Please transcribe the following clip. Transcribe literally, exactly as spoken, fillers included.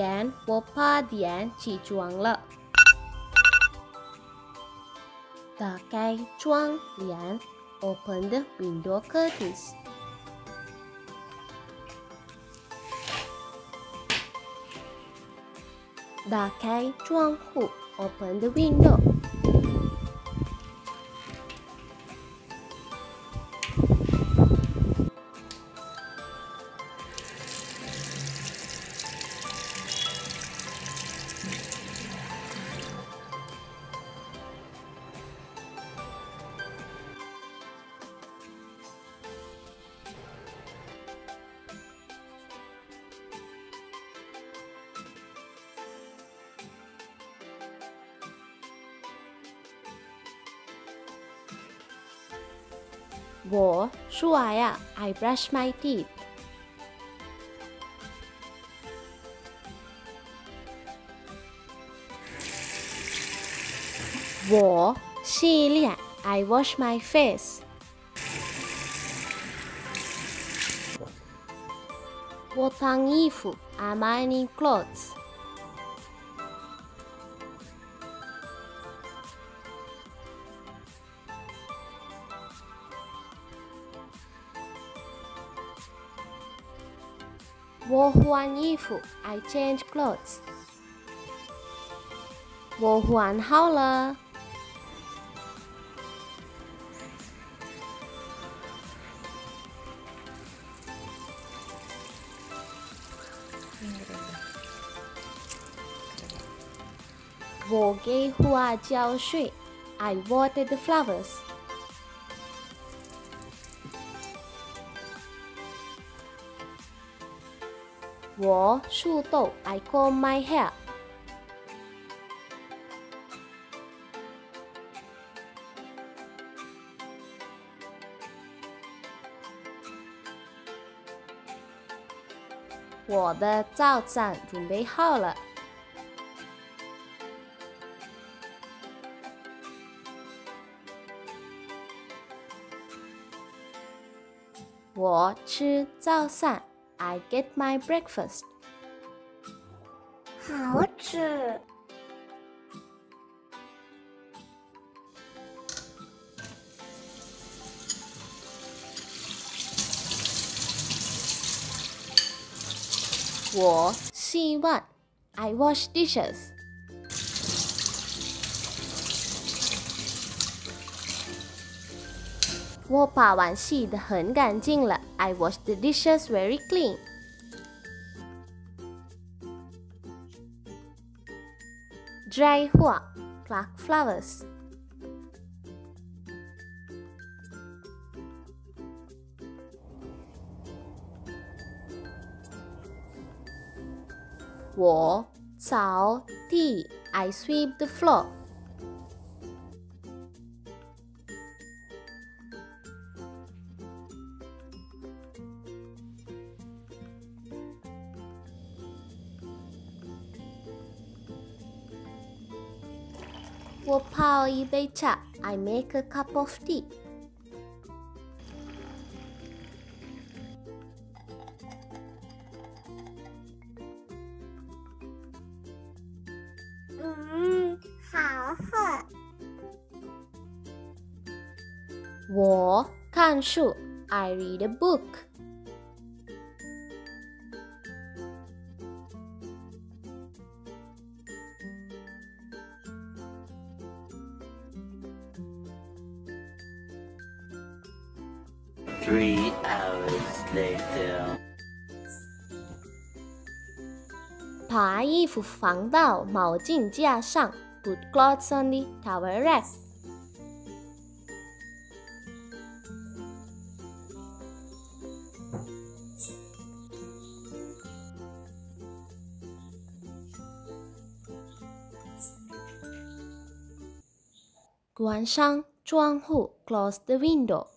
点我八点起床了。打开窗帘 ，Open the window curtains。打开窗户 ，Open the window。我刷牙 ，I brush my teeth。我洗脸 ，I wash my face。我烫衣服 ，I'm ironing clothes。我换衣服 ，I change clothes。我换好了。我给花浇水 ，I water the flowers。我梳头 ，I comb my hair。我的早餐准备好了。我吃早餐 ，I get my breakfast。 好吃。 我洗碗 ，I wash dishes。我把碗洗得很干净了 ，I wash the dishes very clean。摘花 ，pluck flowers。我扫地 ，I sweep the floor。我泡一杯茶 ，I make a cup of tea。 嗯，好喝。 我看书 ，I read a book。 Three hours later. 把衣服放到毛巾架上 ，Put clothes on the towel rack。关上窗户 ，Close the window。